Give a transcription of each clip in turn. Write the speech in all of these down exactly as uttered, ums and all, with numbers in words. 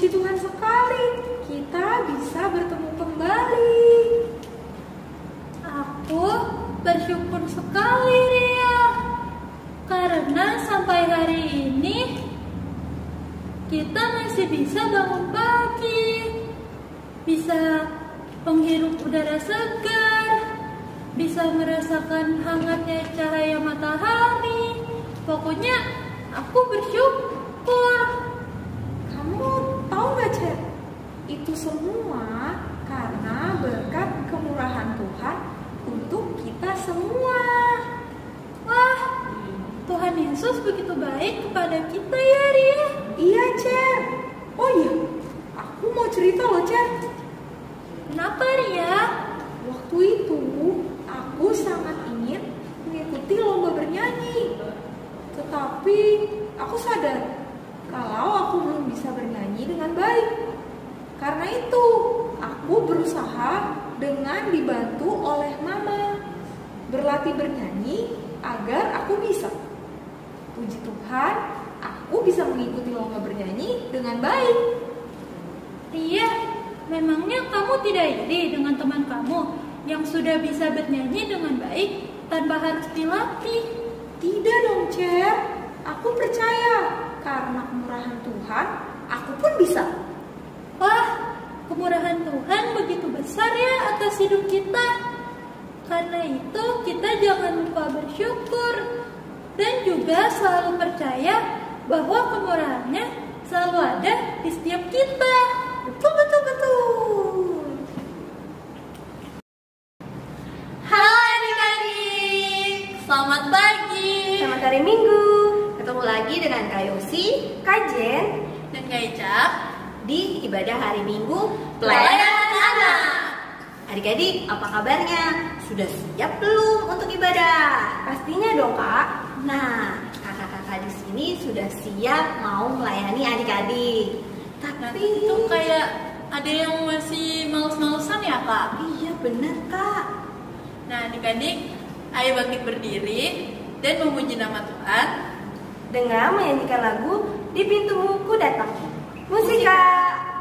Puji Tuhan sekali, kita bisa bertemu kembali. Aku bersyukur sekali, Ria, karena sampai hari ini kita masih bisa bangun pagi, bisa menghirup udara segar, bisa merasakan hangatnya cahaya matahari. Pokoknya aku bersyukur. Kamu tahu gak, Cer? Itu semua karena berkat kemurahan Tuhan untuk kita semua. Wah, Tuhan Yesus begitu baik kepada kita ya, Ria. Iya, Cer. Oh iya, aku mau cerita loh, Cer. Kenapa, Ria? Waktu itu aku sangat ingin mengikuti lomba bernyanyi. Tetapi aku sadar kalau aku belum bisa bernyanyi dengan baik. Karena itu, aku berusaha dengan dibantu oleh mama berlatih bernyanyi agar aku bisa. Puji Tuhan, aku bisa mengikuti lomba bernyanyi dengan baik. Ria, memangnya kamu tidak iri dengan teman kamu yang sudah bisa bernyanyi dengan baik tanpa harus dilatih? Tidak dong, Cer. Aku percaya karena kemurahan Tuhan, aku pun bisa. Wah, kemurahan Tuhan begitu besar ya atas hidup kita. Karena itu kita jangan lupa bersyukur dan juga selalu percaya bahwa kemurahannya selalu ada di setiap kita. Betul, betul, betul. Halo adik-adik, selamat pagi. Selamat hari Minggu. Ketemu lagi dengan Kak Yosi, Kak Jen, Dan Kak Icap di ibadah hari Minggu Pelayanan Anak. Adik-adik, apa kabarnya? Sudah siap belum untuk ibadah? Pastinya dong, Kak. Nah, kakak-kakak di sini sudah siap mau melayani adik-adik. Tapi itu kayak ada yang masih males-malesan ya, Kak? Iya, benar, Kak. Nah, adik-adik, ayo bangkit berdiri dan memuji nama Tuhan Dengan menyanyikan lagu Di Pintumu Ku Datang. Musik, Kak.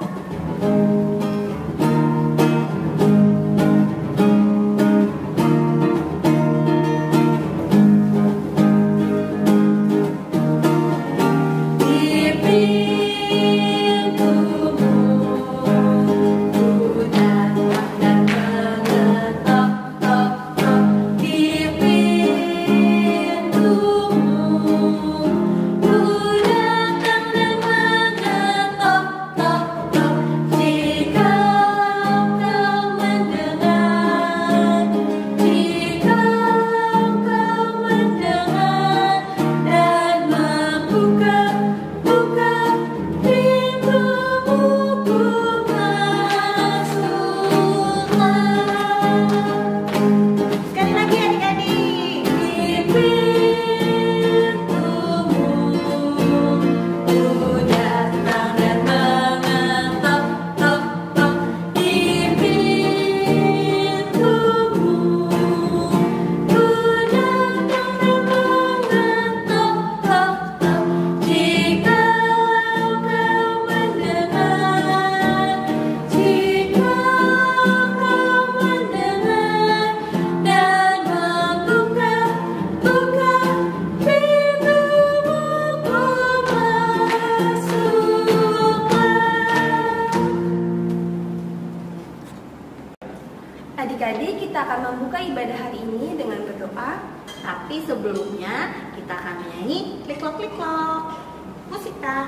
Adik-adik, kita akan membuka ibadah hari ini dengan berdoa. Tapi sebelumnya kita akan menyanyi klik-klok-klik-klok. Musik, Kak.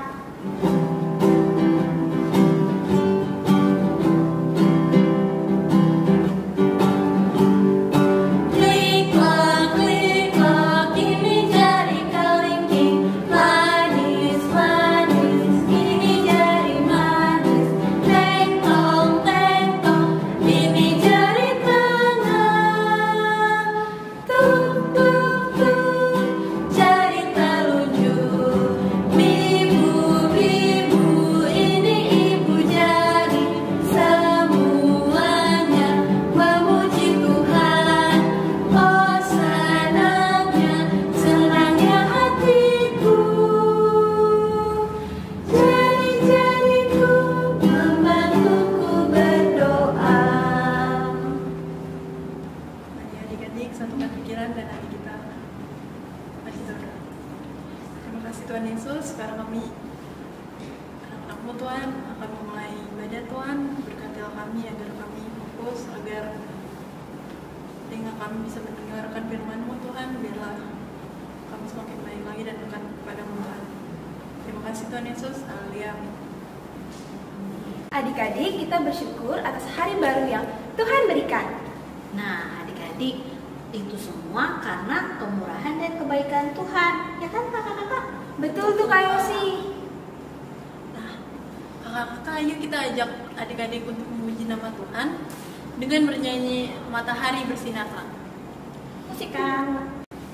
Jari telunjuk, bibu-bibu kepada kami. Anak-anakmu Tuhan akan memulai ibadah Tuhan, berkatilah kami agar kami fokus, agar telinga kami bisa mendengarkan firman-Mu Tuhan, biarlah kami semakin baik lagi dan dekat kepada-Mu Tuhan. Terima kasih Tuhan Yesus, haleluya. Adik-adik, kita bersyukur atas hari baru yang Tuhan berikan. Nah, adik-adik, itu semua karena kemurahan dan kebaikan Tuhan. Ya kan kakak-kakak? Betul tuh Kak Yosi. Nah, kakak-kakak, ayo kita ajak adik-adik untuk memuji nama Tuhan dengan bernyanyi Matahari Bersinarlah. Musik kan?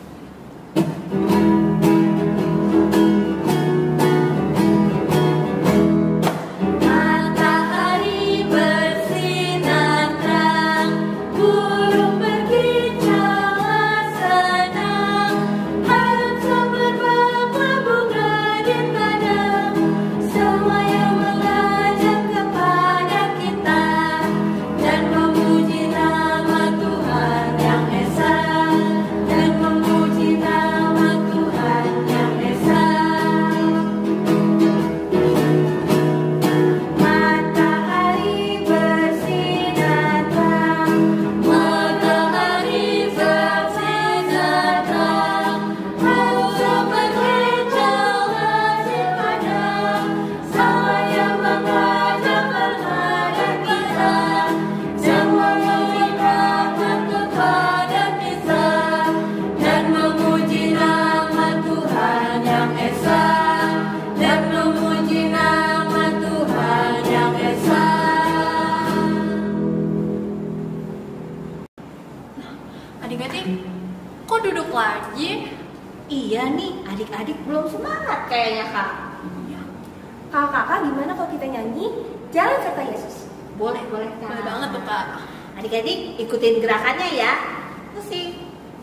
Adik-adik, kok duduk lagi? Iya nih, adik-adik belum semangat kayaknya kak. Kakak-kakak, gimana kalau kita nyanyi Jalan Serta Yesus? Boleh, boleh kak. Boleh banget tuh kak. Adik-adik ikutin gerakannya ya. Musik.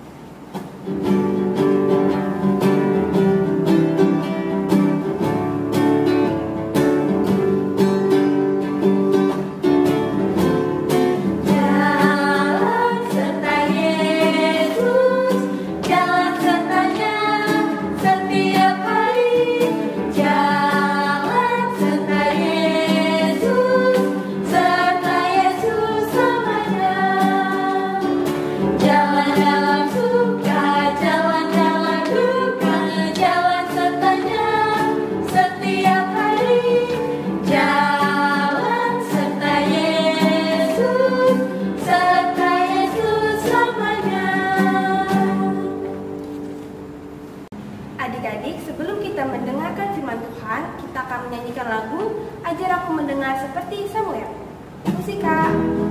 Adik-adik, sebelum kita mendengarkan firman Tuhan, kita akan menyanyikan lagu Ajar Aku Mendengar Seperti Samuel. Musik kak.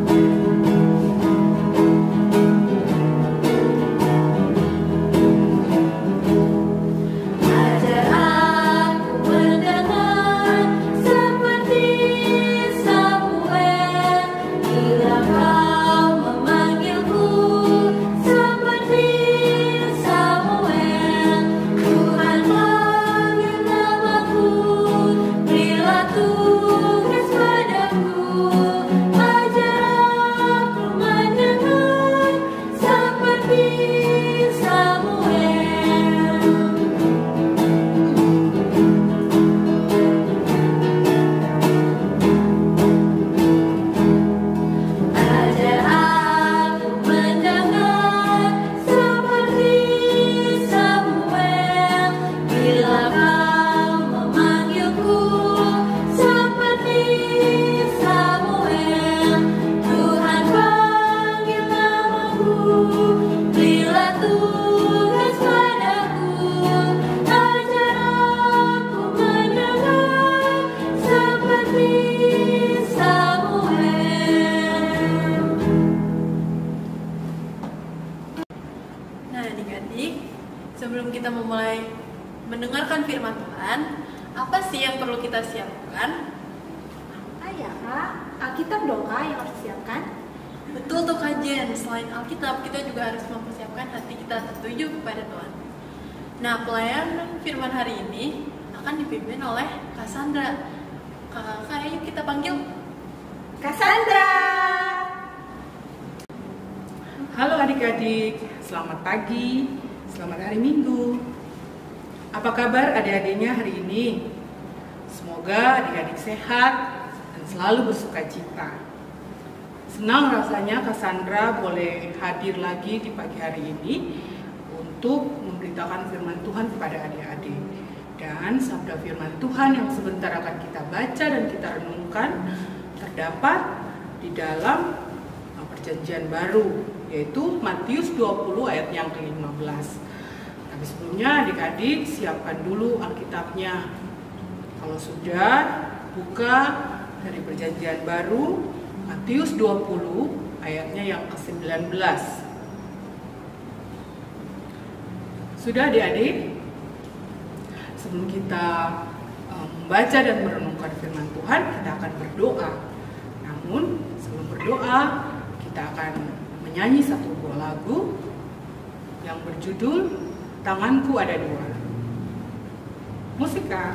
Sebelum kita memulai mendengarkan firman Tuhan, apa sih yang perlu kita siapkan? Ah ya kak, Alkitab dong kak yang harus disiapkan. Betul tuh Kak Jen, selain Alkitab kita juga harus mempersiapkan hati kita tertuju kepada Tuhan. Nah, pelayanan firman hari ini akan dipimpin oleh Kak Sandra. Kakak, ayo kita panggil Kak Sandra. Halo adik-adik, selamat pagi, selamat hari Minggu. Apa kabar adik-adiknya hari ini? Semoga adik-adik sehat dan selalu bersuka cita. Senang rasanya Cassandra boleh hadir lagi di pagi hari ini untuk memberitakan firman Tuhan kepada adik-adik. Dan sabda firman Tuhan yang sebentar akan kita baca dan kita renungkan terdapat di dalam Perjanjian Baru, yaitu Matius dua puluh ayat yang ke lima belas. Tapi sebelumnya adik-adik siapkan dulu Alkitabnya. Kalau sudah, buka dari Perjanjian Baru Matius dua puluh ayatnya yang ke sembilan belas. Sudah adik-adik? Sebelum kita membaca dan merenungkan firman Tuhan, kita akan berdoa. Namun sebelum berdoa, kita akan menyanyi satu buah lagu yang berjudul Tanganku Ada Dua. Musik, Kak.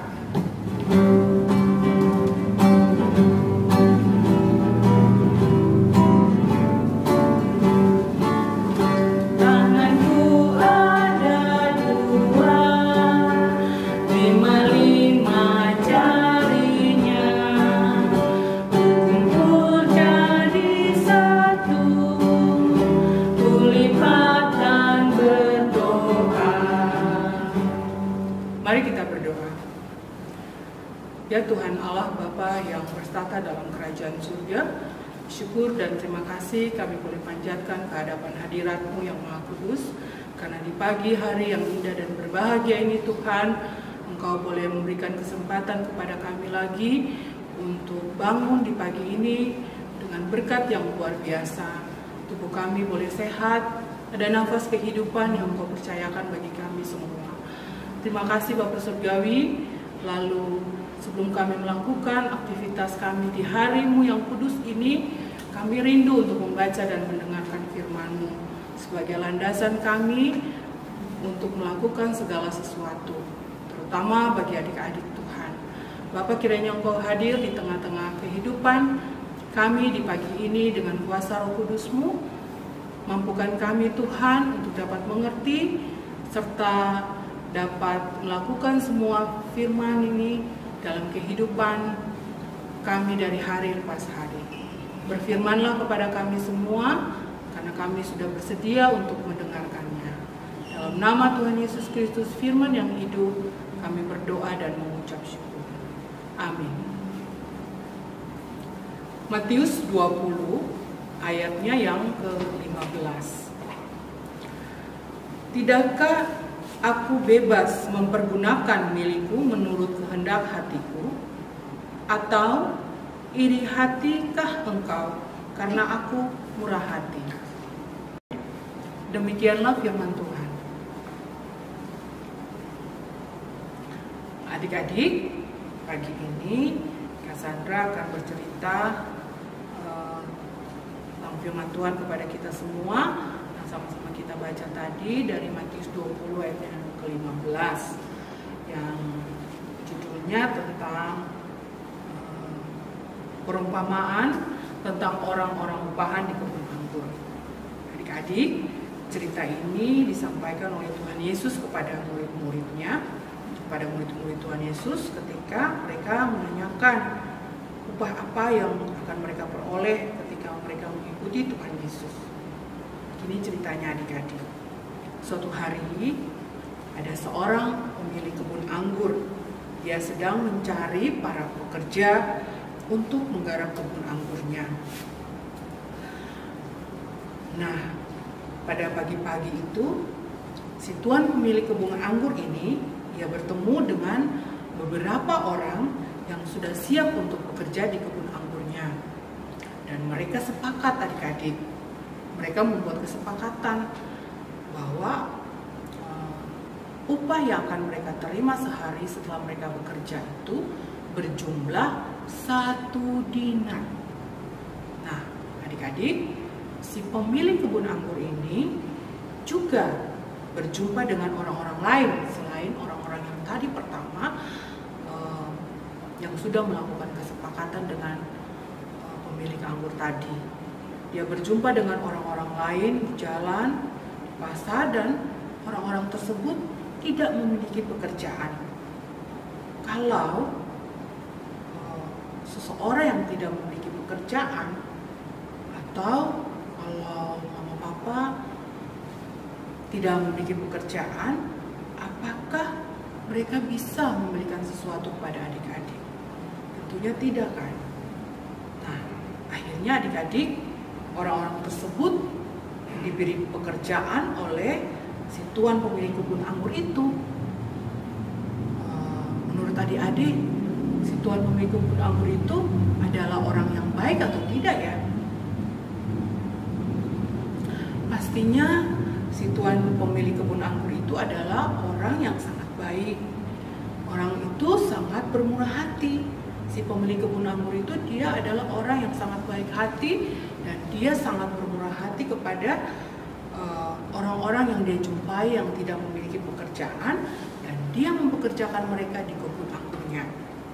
Ya Tuhan Allah Bapa yang bertata dalam kerajaan surga, syukur dan terima kasih kami boleh panjatkan ke hadapan hadirat-Mu yang Maha Kudus, karena di pagi hari yang indah dan berbahagia ini Tuhan, Engkau boleh memberikan kesempatan kepada kami lagi untuk bangun di pagi ini dengan berkat yang luar biasa. Tubuh kami boleh sehat, ada nafas kehidupan yang Engkau percayakan bagi kami semua. Terima kasih Bapa Surgawi. Lalu sebelum kami melakukan aktivitas kami di hari-Mu yang kudus ini, kami rindu untuk membaca dan mendengarkan firman-Mu sebagai landasan kami untuk melakukan segala sesuatu, terutama bagi adik-adik Tuhan. Bapa, kiranya Engkau hadir di tengah-tengah kehidupan kami di pagi ini dengan kuasa Roh Kudus-Mu. Mampukan kami Tuhan untuk dapat mengerti serta dapat melakukan semua firman ini dalam kehidupan kami dari hari lepas hari. Berfirmanlah kepada kami semua, karena kami sudah bersedia untuk mendengarkannya. Dalam nama Tuhan Yesus Kristus, firman yang hidup, kami berdoa dan mengucap syukur. Amin. Matius dua puluh ayatnya yang ke lima belas. Tidakkah aku bebas mempergunakan milikku menurut kehendak hatiku? Atau iri hatikah engkau karena aku murah hati? Demikianlah firman Tuhan. Adik-adik, pagi ini Cassandra akan bercerita uh, tentang firman Tuhan kepada kita semua. Sama-sama kita baca tadi dari Matius dua puluh ayat yang ke lima belas yang judulnya tentang uh, perumpamaan tentang orang-orang upahan di kebun anggur. Adik-adik, cerita ini disampaikan oleh Tuhan Yesus kepada murid-muridnya, kepada murid-murid Tuhan Yesus ketika mereka menanyakan upah apa yang akan mereka peroleh ketika mereka mengikuti Tuhan Yesus. Ini ceritanya adik-adik. Suatu hari ada seorang pemilik kebun anggur. Dia sedang mencari para pekerja untuk menggarap kebun anggurnya. Nah, pada pagi-pagi itu, si tuan pemilik kebun anggur ini, dia bertemu dengan beberapa orang yang sudah siap untuk bekerja di kebun anggurnya. Dan mereka sepakat adik-adik. Mereka membuat kesepakatan bahwa uh, upah yang akan mereka terima sehari setelah mereka bekerja itu berjumlah satu dinar. Nah, adik-adik, si pemilik kebun anggur ini juga berjumpa dengan orang-orang lain selain orang-orang yang tadi pertama uh, yang sudah melakukan kesepakatan dengan uh, pemilik anggur tadi. Dia berjumpa dengan orang-orang lain di jalan, di pasar, dan orang-orang tersebut tidak memiliki pekerjaan. Kalau uh, seseorang yang tidak memiliki pekerjaan, atau kalau mama papa tidak memiliki pekerjaan, apakah mereka bisa memberikan sesuatu kepada adik-adik? Tentunya tidak, kan? Nah, akhirnya adik-adik, orang-orang tersebut diberi pekerjaan oleh si tuan pemilik kebun anggur itu. Menurut adik-adik, si tuan pemilik kebun anggur itu adalah orang yang baik atau tidak ya? Pastinya si tuan pemilik kebun anggur itu adalah orang yang sangat baik. Orang itu sangat bermurah hati. Si pemilik kebun anggur itu dia adalah orang yang sangat baik hati, dan dia sangat bermurah hati kepada orang-orang uh, yang dia jumpai yang tidak memiliki pekerjaan, dan dia mempekerjakan mereka di kebun anggurnya.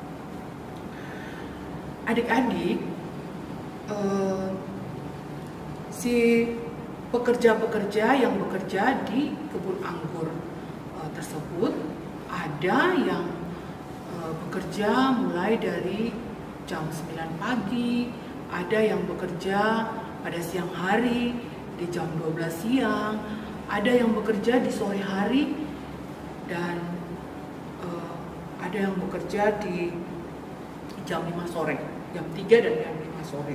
Adik-adik, uh, si pekerja-pekerja yang bekerja di kebun anggur uh, tersebut, ada yang uh, bekerja mulai dari jam sembilan pagi, ada yang bekerja pada siang hari di jam dua belas siang, ada yang bekerja di sore hari, dan uh, ada yang bekerja di jam lima sore, jam tiga dan jam lima sore.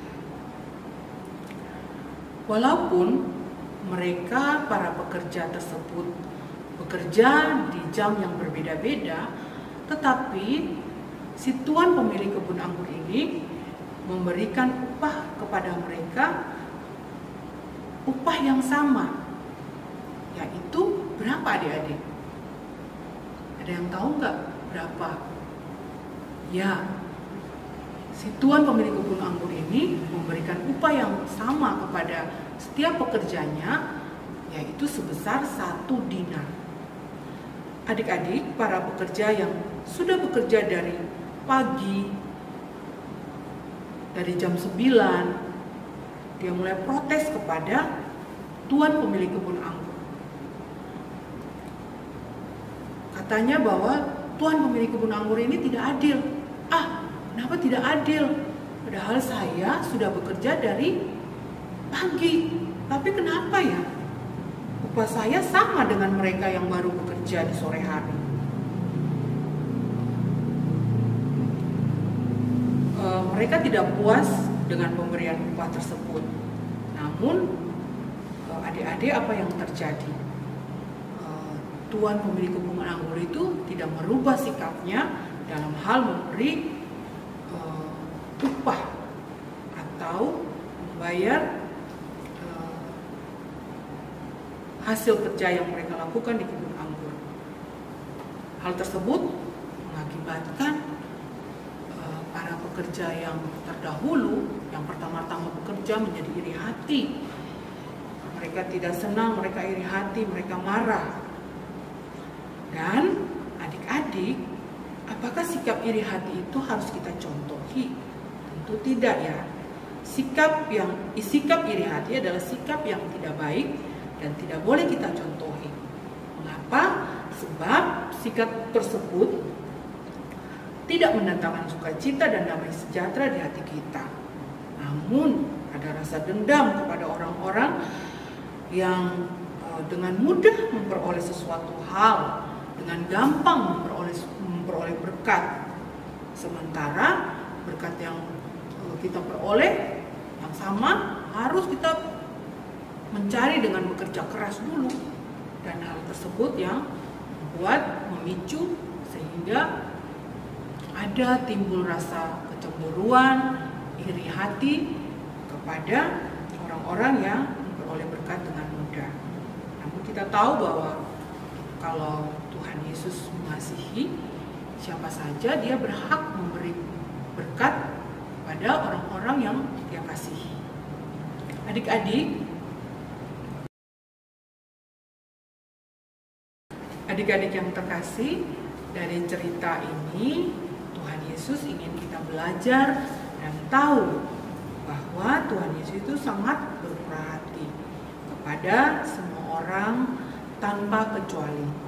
Walaupun mereka para pekerja tersebut bekerja di jam yang berbeda-beda, tetapi si tuan pemilik kebun anggur ini memberikan upah kepada mereka, upah yang sama, yaitu berapa adik-adik? Ada yang tahu nggak berapa? Ya, si tuan pemilik kebun anggur ini memberikan upah yang sama kepada setiap pekerjanya, yaitu sebesar satu dinar. Adik-adik, para pekerja yang sudah bekerja dari pagi, dari jam sembilan, dia mulai protes kepada tuan pemilik kebun anggur. Katanya bahwa tuan pemilik kebun anggur ini tidak adil. Ah, kenapa tidak adil? Padahal saya sudah bekerja dari pagi, tapi kenapa ya upah saya sama dengan mereka yang baru bekerja di sore hari? E, mereka tidak puas dengan pemberian upah tersebut. Namun adik-adik, apa yang terjadi? E, tuan pemilik kebun anggur itu tidak merubah sikapnya dalam hal memberi uh, upah atau membayar uh, hasil kerja yang mereka lakukan di kebun anggur. Hal tersebut mengakibatkan uh, para pekerja yang terdahulu, yang pertama-tama bekerja, menjadi iri hati. Mereka tidak senang, mereka iri hati, mereka marah. Dan adik-adik, apakah sikap iri hati itu harus kita contohi? Tentu tidak ya. Sikap yang sikap iri hati adalah sikap yang tidak baik dan tidak boleh kita contohi. Mengapa? Sebab sikap tersebut tidak mendatangkan sukacita dan damai sejahtera di hati kita. Namun ada rasa dendam kepada orang-orang yang uh, dengan mudah memperoleh sesuatu hal, dengan gampang memperoleh memperoleh berkat, sementara berkat yang kita peroleh yang sama harus kita mencari dengan bekerja keras dulu, dan hal tersebut yang membuat memicu sehingga ada timbul rasa kecemburuan, iri hati kepada orang-orang yang memperoleh berkat dengan mudah. Namun kita tahu bahwa kalau Tuhan Yesus mengasihi siapa saja, dia berhak memberi berkat pada orang-orang yang dia kasihi. Adik-adik, adik-adik yang terkasih, dari cerita ini Tuhan Yesus ingin kita belajar dan tahu bahwa Tuhan Yesus itu sangat bermurah hati kepada semua orang tanpa kecuali.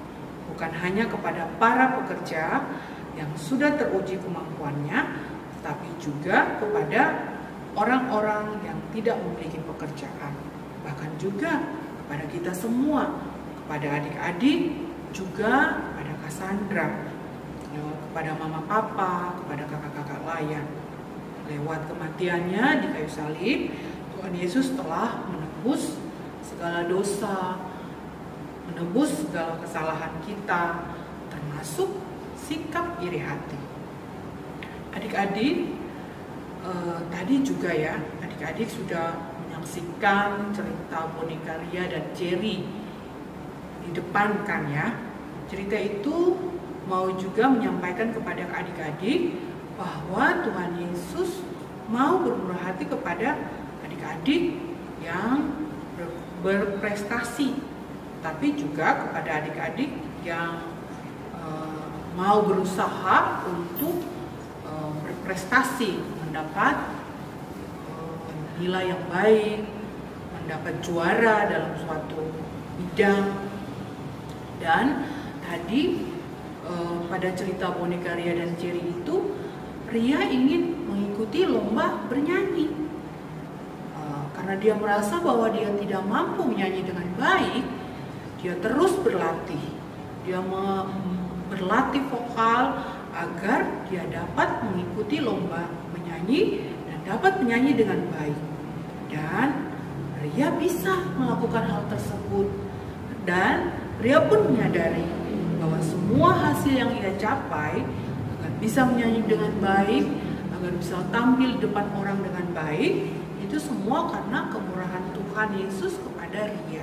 bukan hanya kepada para pekerja yang sudah teruji kemampuannya, tetapi juga kepada orang-orang yang tidak memiliki pekerjaan, bahkan juga kepada kita semua, kepada adik-adik, juga kepada Cassandra, kepada mama papa, kepada kakak-kakak layan. Lewat kematiannya di kayu salib, Tuhan Yesus telah menebus segala dosa, menebus segala kesalahan kita, termasuk sikap iri hati. Adik-adik, eh, tadi juga ya, adik-adik sudah menyaksikan cerita boneka Ria dan Cherry di depan kan ya. Cerita itu mau juga menyampaikan kepada adik-adik bahwa Tuhan Yesus mau bermurah hati kepada adik-adik yang berprestasi, tapi juga kepada adik-adik yang uh, mau berusaha untuk uh, berprestasi, mendapat uh, nilai yang baik, mendapat juara dalam suatu bidang. Dan tadi uh, pada cerita boneka Ria dan Cherry itu, Ria ingin mengikuti lomba bernyanyi. Karena dia merasa bahwa dia tidak mampu menyanyi dengan baik, dia terus berlatih. Dia berlatih vokal agar dia dapat mengikuti lomba menyanyi dan dapat menyanyi dengan baik. Dan Ria bisa melakukan hal tersebut. Dan Ria pun menyadari bahwa semua hasil yang ia capai agar bisa menyanyi dengan baik, agar bisa tampil di depan orang dengan baik, itu semua karena kemurahan Tuhan Yesus kepada Ria.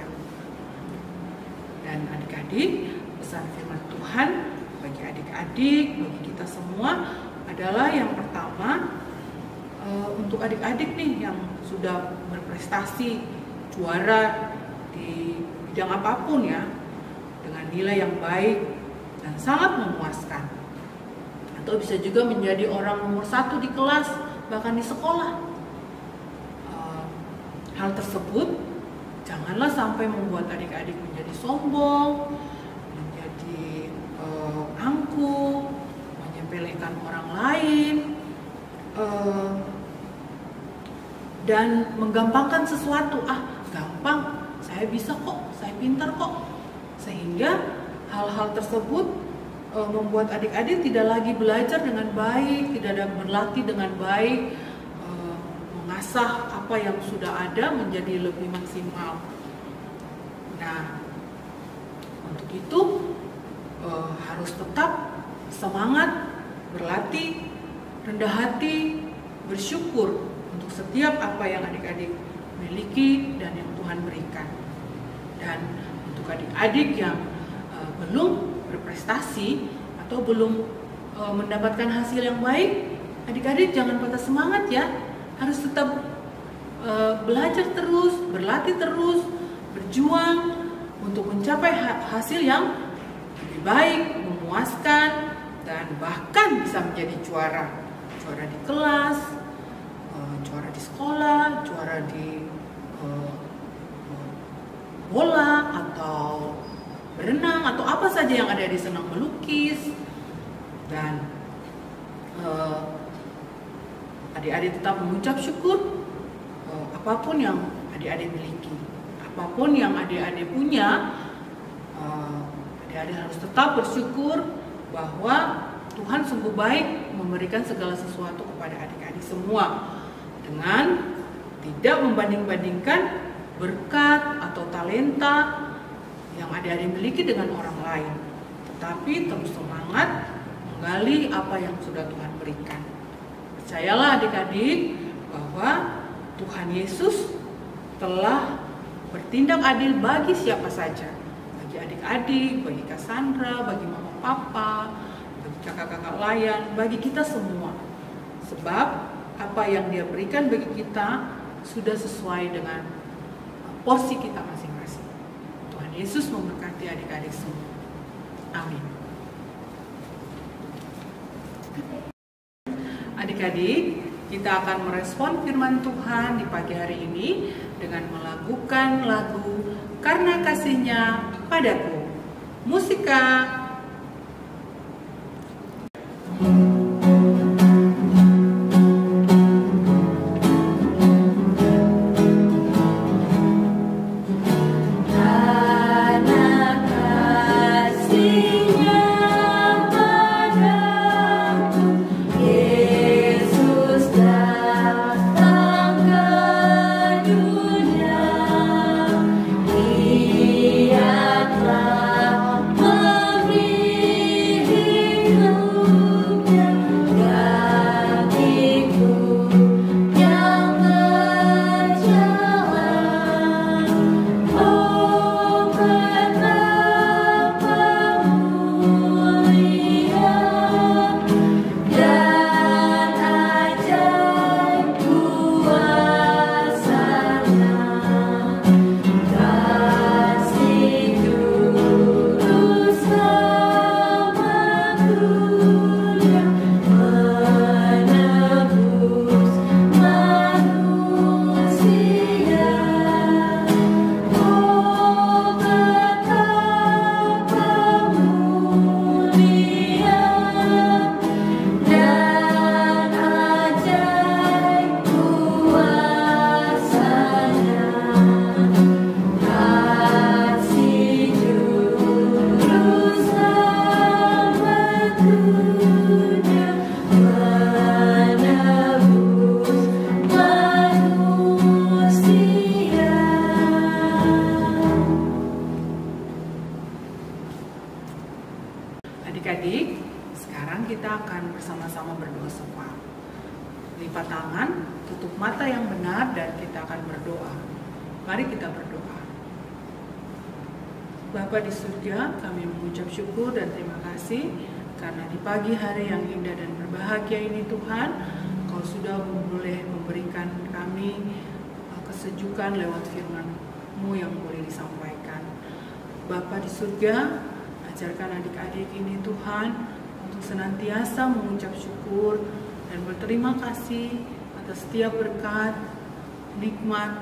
Dan adik-adik, pesan firman Tuhan bagi adik-adik, bagi kita semua adalah yang pertama, e, untuk adik-adik nih yang sudah berprestasi, juara di bidang apapun ya, dengan nilai yang baik dan sangat memuaskan. Atau bisa juga menjadi orang nomor satu di kelas, bahkan di sekolah. Hal tersebut janganlah sampai membuat adik-adik menjadi sombong, menjadi uh, angkuh, menyepelekan orang lain, uh, dan menggampangkan sesuatu. Ah, gampang, saya bisa kok, saya pintar kok. Sehingga hal-hal tersebut uh, membuat adik-adik tidak lagi belajar dengan baik, tidak ada berlatih dengan baik, mengasah apa yang sudah ada menjadi lebih maksimal. Nah, untuk itu e, harus tetap semangat, berlatih, rendah hati, bersyukur untuk setiap apa yang adik-adik miliki dan yang Tuhan berikan. Dan untuk adik-adik yang e, belum berprestasi atau belum e, mendapatkan hasil yang baik, adik-adik jangan patah semangat ya. Harus tetap uh, belajar terus, berlatih terus, berjuang untuk mencapai ha hasil yang lebih baik, memuaskan, dan bahkan bisa menjadi juara. Juara di kelas, uh, juara di sekolah, juara di uh, bola, atau berenang, atau apa saja yang ada di senang melukis. Dan uh, adik-adik tetap mengucap syukur uh, apapun yang adik-adik miliki, apapun yang adik-adik punya, uh, adik-adik harus tetap bersyukur bahwa Tuhan sungguh baik memberikan segala sesuatu kepada adik-adik semua, dengan tidak membanding-bandingkan berkat atau talenta yang adik-adik miliki dengan orang lain, tetapi terus semangat menggali apa yang sudah Tuhan berikan. Percayalah adik-adik bahwa Tuhan Yesus telah bertindak adil bagi siapa saja. Bagi adik-adik, bagi Cassandra, bagi mama papa, bagi kakak-kakak layan, bagi kita semua. Sebab apa yang dia berikan bagi kita sudah sesuai dengan porsi kita masing-masing. Tuhan Yesus memberkati adik-adik semua. Amin. Adik-adik, kita akan merespon firman Tuhan di pagi hari ini dengan melakukan lagu Karena Kasih-Nya Padaku. Musika. Adik-adik, sekarang kita akan bersama-sama berdoa syafaat. Lipat tangan, tutup mata yang benar, dan kita akan berdoa. Mari kita berdoa. Bapa di surga, kami mengucap syukur dan terima kasih karena di pagi hari yang indah dan berbahagia ini Tuhan, Kau sudah boleh memberikan kami kesejukan lewat firman-Mu yang boleh disampaikan. Bapa di surga, ajarkan adik-adik ini Tuhan untuk senantiasa mengucap syukur dan berterima kasih atas setiap berkat, nikmat,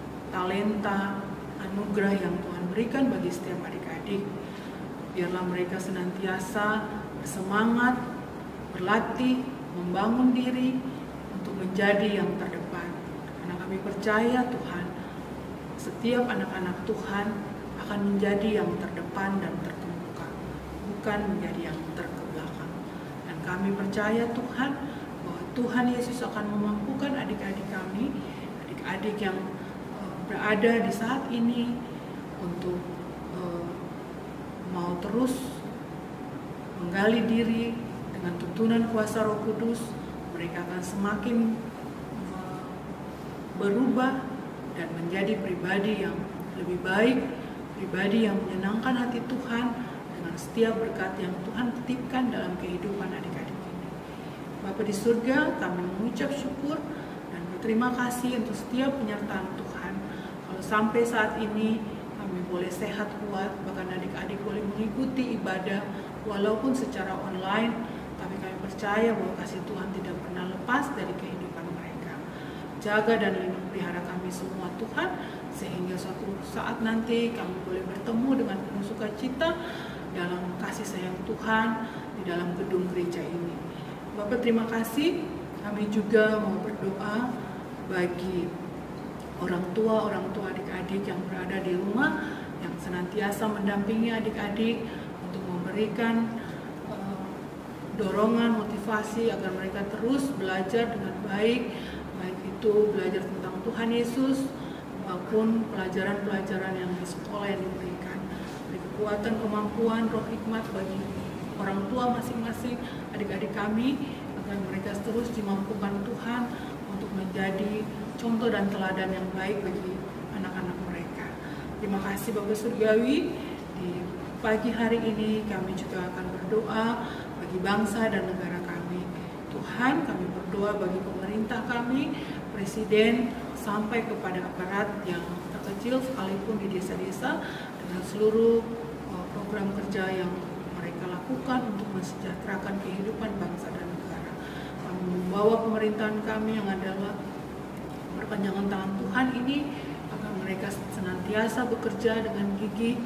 talenta, anugerah yang Tuhan berikan bagi setiap adik-adik. Biarlah mereka senantiasa bersemangat, berlatih, membangun diri untuk menjadi yang terdepan. Karena kami percaya Tuhan, setiap anak-anak Tuhan akan menjadi yang terdepan dan terkemuka, bukan menjadi yang terbelakang. Dan kami percaya Tuhan bahwa Tuhan Yesus akan memampukan adik-adik kami, adik-adik yang uh, berada di saat ini untuk uh, mau terus menggali diri dengan tuntunan kuasa Roh Kudus. Mereka akan semakin uh, berubah dan menjadi pribadi yang lebih baik, pribadi yang menyenangkan hati Tuhan dengan setiap berkat yang Tuhan titipkan dalam kehidupan adik-adik ini. Bapa di surga, kami mengucap syukur dan berterima kasih untuk setiap penyertaan Tuhan. Kalau sampai saat ini kami boleh sehat kuat, bahkan adik-adik boleh mengikuti ibadah walaupun secara online, tapi kami percaya bahwa kasih Tuhan tidak pernah lepas dari kehidupan mereka. Jaga dan lindungi pelihara kami semua Tuhan, sehingga suatu saat nanti kami boleh bertemu dengan penuh sukacita dalam kasih sayang Tuhan di dalam gedung gereja ini. Bapak terima kasih. Kami juga mau berdoa bagi orang tua, orang tua adik-adik yang berada di rumah, yang senantiasa mendampingi adik-adik untuk memberikan uh, dorongan, motivasi agar mereka terus belajar dengan baik, baik itu belajar tentang Tuhan Yesus maupun pelajaran-pelajaran yang di sekolah yang diberikan. Beri kekuatan, kemampuan, roh hikmat bagi orang tua masing-masing adik-adik kami, agar mereka terus dimampukan Tuhan untuk menjadi contoh dan teladan yang baik bagi anak-anak mereka. Terima kasih Bapak Surgawi. Di pagi hari ini kami juga akan berdoa bagi bangsa dan negara kami. Tuhan, kami berdoa bagi pemerintah kami, presiden, sampai kepada aparat yang terkecil sekalipun di desa-desa, dengan seluruh program kerja yang mereka lakukan untuk mensejahterakan kehidupan bangsa dan negara. Kami membawa pemerintahan kami yang adalah perpanjangan tangan Tuhan ini, agar mereka senantiasa bekerja dengan gigih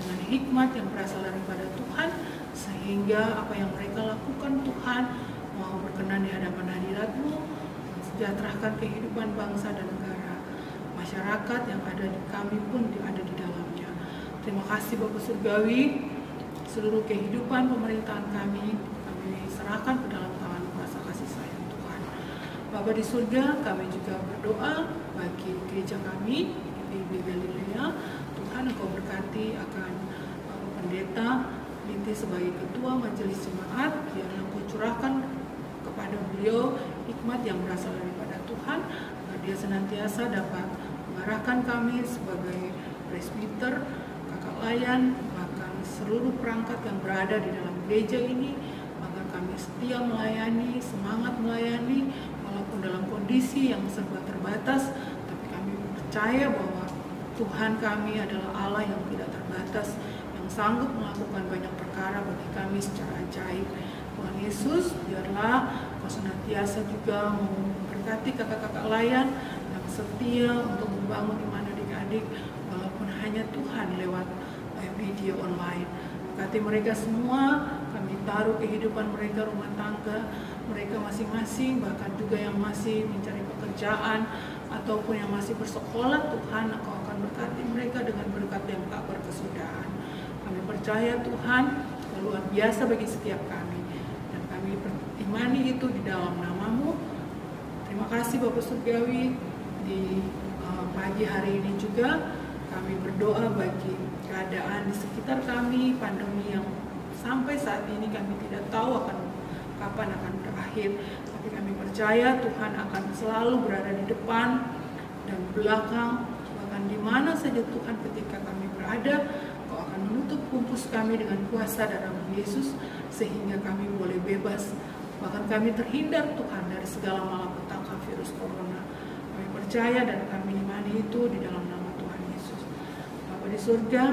dengan hikmat yang berasal daripada Tuhan, sehingga apa yang mereka lakukan Tuhan mau berkenan di hadapan hadirat-Mu, mensejahterakan kehidupan bangsa dan negara, masyarakat yang ada di kami pun ada di dalamnya. Terima kasih Bapa Surgawi, seluruh kehidupan pemerintahan kami, kami serahkan ke dalam tangan kuasa kasih sayang Tuhan. Bapa di surga, kami juga berdoa bagi gereja kami, P B Galilea. Tuhan, Engkau berkati akan uh, pendeta Binti sebagai ketua majelis jemaat, biarlah Engkau curahkan kepada beliau hikmat yang berasal daripada Tuhan, agar dia senantiasa dapat mengarahkan kami sebagai presbiter, kakak layan, bahkan seluruh perangkat yang berada di dalam gereja ini, agar kami setia melayani, semangat melayani, walaupun dalam kondisi yang serba terbatas, tapi kami percaya bahwa Tuhan kami adalah Allah yang tidak terbatas, yang sanggup melakukan banyak perkara bagi kami secara ajaib. Tuhan Yesus, biarlah Kau senantiasa juga memberkati kakak-kakak layan yang setia untuk membangun iman adik-adik, walaupun hanya Tuhan lewat video online. Berkati mereka semua, kami taruh kehidupan mereka, rumah tangga mereka masing-masing, bahkan juga yang masih mencari pekerjaan ataupun yang masih bersekolah. Tuhan, Engkau akan berkati mereka dengan berkat yang tak berkesudahan. Kami percaya Tuhan luar biasa bagi setiap kami, dan kami imani itu di dalam nama-Mu. Terima kasih Bapa Surgawi. Di uh, pagi hari ini juga kami berdoa bagi keadaan di sekitar kami, pandemi yang sampai saat ini kami tidak tahu akan kapan akan berakhir, tapi kami percaya Tuhan akan selalu berada di depan dan belakang, bahkan di mana saja Tuhan ketika kami berada, Kau akan menutup kumpus kami dengan kuasa darah Yesus, sehingga kami boleh bebas, bahkan kami terhindar Tuhan dari segala malapetaka virus corona. Kami percaya dan kami imani itu di dalam nama Tuhan Yesus. Bapa di surga,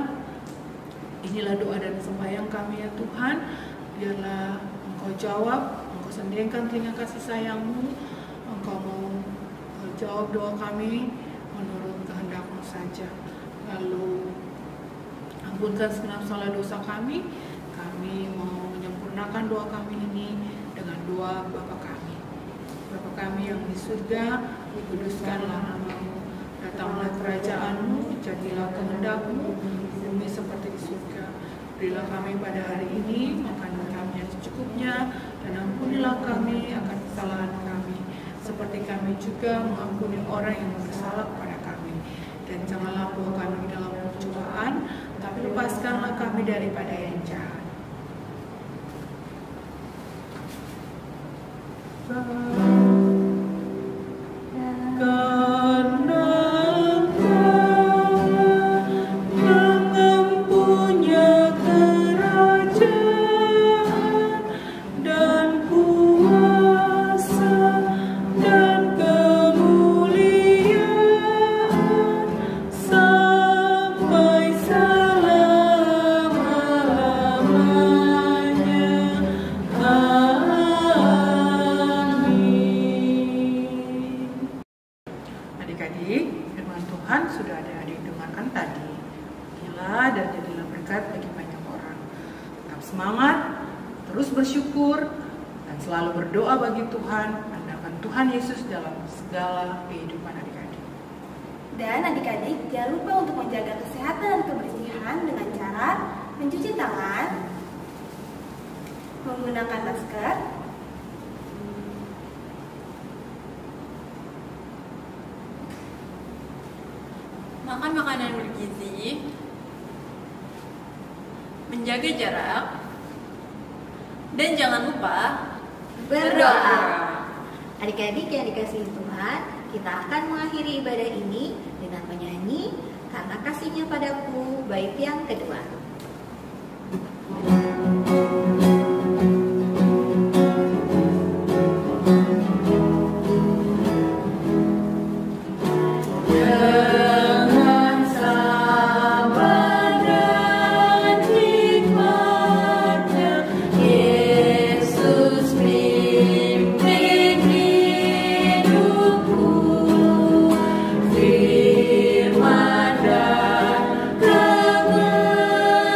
inilah doa dan sembahyang kami ya Tuhan, biarlah Engkau jawab, Engkau sendirikan telinga kasih sayang-Mu, Engkau mau jawab doa kami menurut kehendak-Mu saja. Lalu ampunkan segenap salah dosa kami, kami mau menyempurnakan doa kami ini dengan doa Bapa kami. Bapa kami yang di surga, dikuduskanlah nama-Mu, datanglah kerajaan-Mu, jadilah kehendak-Mu di bumi seperti di surga. Berilah kami pada hari ini makanan kami yang secukupnya, dan ampunilah kami akan kesalahan kami, seperti kami juga mengampuni orang yang bersalah kepada kami. Dan janganlah bawa kami dalam pencobaan, tapi lepaskanlah kami daripada yang jahat. Tuhan Yesus dalam segala kehidupan adik-adik. Dan adik-adik jangan lupa untuk menjaga kesehatan dan kebersihan dengan cara mencuci tangan, menggunakan masker, makan makanan bergizi, menjaga jarak, dan jangan lupa berdoa. Adik-adik yang dikasihi Tuhan, kita akan mengakhiri ibadah ini dengan menyanyi Karena Kasih-Nya Padaku bait yang kedua. Firman dan kebenaran.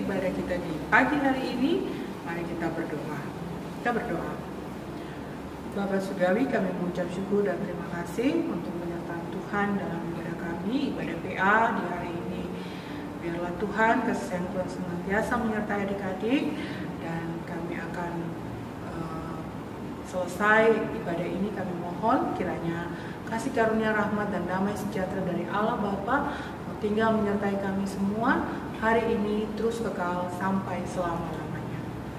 ibadah kita di pagi hari ini. Mari kita berdoa. Kita berdoa. Bapak Surgawi, kami mengucap syukur dan terima kasih untuk penyertaan Tuhan dalam ibadah kami, ibadah P A di hari ini. Biarlah Tuhan kasih sayang Tuhan senantiasa menyertai adik-adik, dan kami akan uh, selesai ibadah ini. Kami mohon kiranya kasih karunia rahmat dan damai sejahtera dari Allah Bapa tinggal menyertai kami semua hari ini terus kekal sampai selama-lamanya.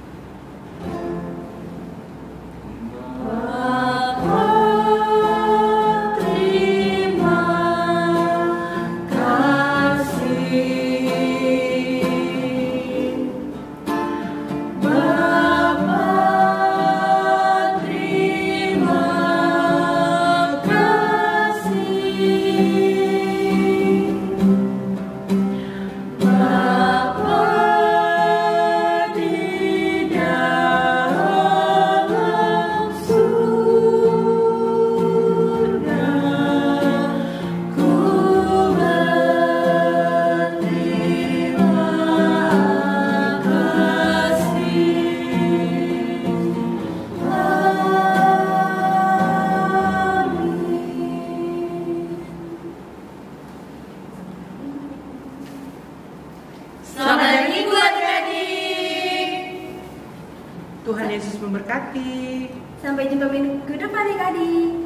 Selamat minggu adik-adik. Tuhan Yesus memberkati. Sampai jumpa minggu depan adik-adik.